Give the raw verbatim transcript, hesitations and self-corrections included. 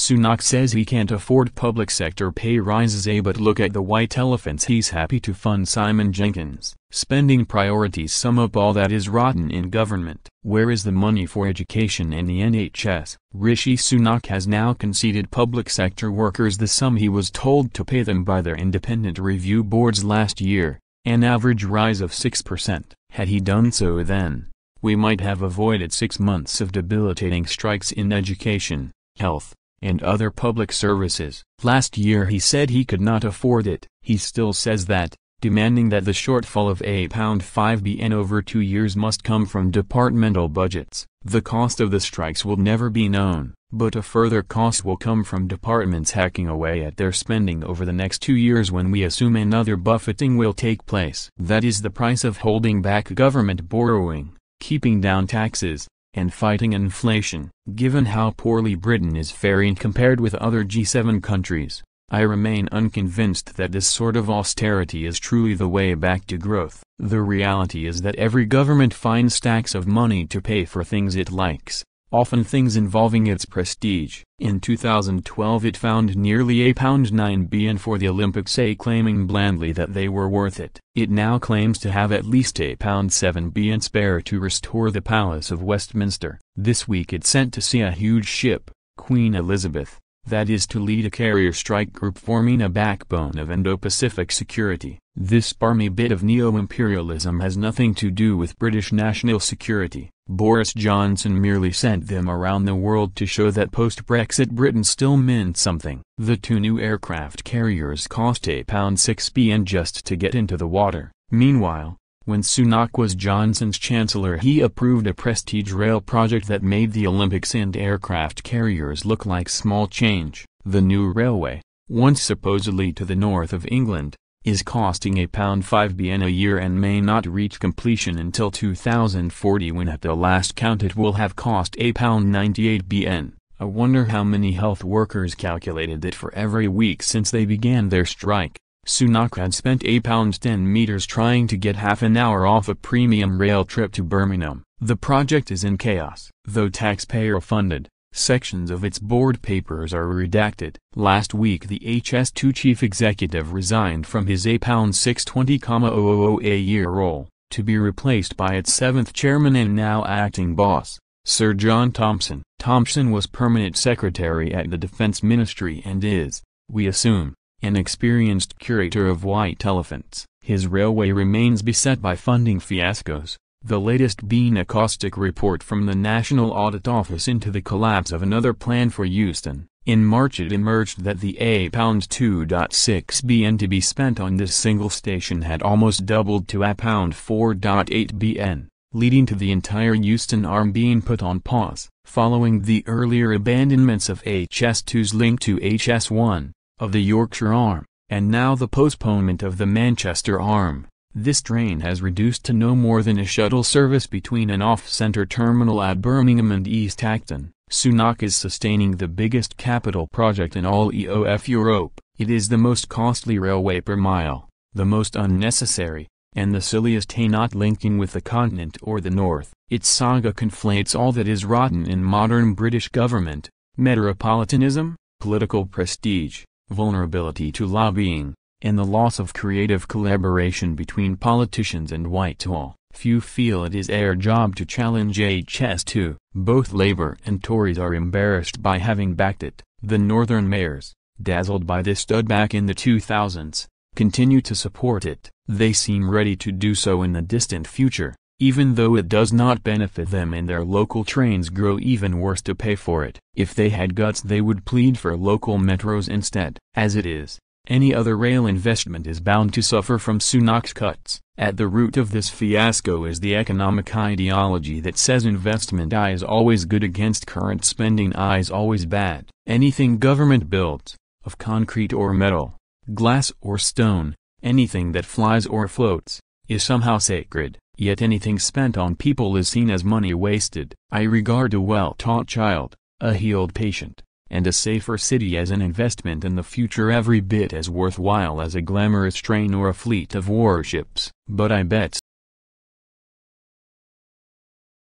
Sunak says he can't afford public sector pay rises, eh, but look at the white elephants. He's happy to fund Simon Jenkins. Spending priorities sum up all that is rotten in government. Where is the money for education and the N H S? Rishi Sunak has now conceded public sector workers the sum he was told to pay them by their independent review boards last year, an average rise of six percent. Had he done so then, we might have avoided six months of debilitating strikes in education, health, and other public services. Last year he said he could not afford it. He still says that, demanding that the shortfall of a pound five billion over two years must come from departmental budgets. The cost of the strikes will never be known, but a further cost will come from departments hacking away at their spending over the next two years when we assume another buffeting will take place. That is the price of holding back government borrowing, keeping down taxes, and fighting inflation. Given how poorly Britain is faring compared with other G seven countries, I remain unconvinced that this sort of austerity is truly the way back to growth. The reality is that every government finds stacks of money to pay for things it likes, often things involving its prestige. In two thousand twelve it found nearly a pound nine billion for the Olympics, a claiming blandly that they were worth it. It now claims to have at least a pound seven billion spare to restore the Palace of Westminster. This week it sent to sea a huge ship, Queen Elizabeth, that is to lead a carrier strike group forming a backbone of Indo-Pacific security. This barmy bit of neo-imperialism has nothing to do with British national security. Boris Johnson merely sent them around the world to show that post-Brexit Britain still meant something. The two new aircraft carriers cost a pound six billion just to get into the water. Meanwhile, when Sunak was Johnson's chancellor, he approved a prestige rail project that made the Olympics and aircraft carriers look like small change. The new railway, once supposedly to the north of England, is costing a pound five billion a year and may not reach completion until two thousand forty, when at the last count it will have cost a pound ninety-eight billion. I wonder how many health workers calculated that for every week since they began their strike, Sunak had spent a pound ten meters trying to get half an hour off a premium rail trip to Birmingham. The project is in chaos. Though taxpayer-funded, sections of its board papers are redacted. Last week the H S two chief executive resigned from his a pound six hundred twenty thousand a year role, to be replaced by its seventh chairman and now acting boss, Sir John Thompson. Thompson was permanent secretary at the Defence Ministry and is, we assume, an experienced curator of white elephants. His railway remains beset by funding fiascos, the latest being a caustic report from the National Audit Office into the collapse of another plan for Euston. In March it emerged that the a pound two point six billion to be spent on this single station had almost doubled to a pound four point eight billion, leading to the entire Euston arm being put on pause. Following the earlier abandonments of H S two's link to H S one, of the Yorkshire arm, and now the postponement of the Manchester arm, this train has reduced to no more than a shuttle service between an off-centre terminal at Birmingham and East Acton. Sunak is sustaining the biggest capital project in all E O F Europe. It is the most costly railway per mile, the most unnecessary, and the silliest, not linking with the continent or the north. Its saga conflates all that is rotten in modern British government: metropolitanism, political prestige, vulnerability to lobbying, and the loss of creative collaboration between politicians and Whitehall. Few feel it is their job to challenge H S two. Both Labour and Tories are embarrassed by having backed it. The northern mayors, dazzled by this stud back in the two thousands, continue to support it. They seem ready to do so in the distant future, even though it does not benefit them and their local trains grow even worse to pay for it. If they had guts they would plead for local metros instead. As it is, any other rail investment is bound to suffer from Sunak's cuts. At the root of this fiasco is the economic ideology that says investment I is always good against current spending I is always bad. Anything government builds, of concrete or metal, glass or stone, anything that flies or floats, is somehow sacred. Yet anything spent on people is seen as money wasted. I regard a well-taught child, a healed patient, and a safer city as an investment in the future every bit as worthwhile as a glamorous train or a fleet of warships. But I bet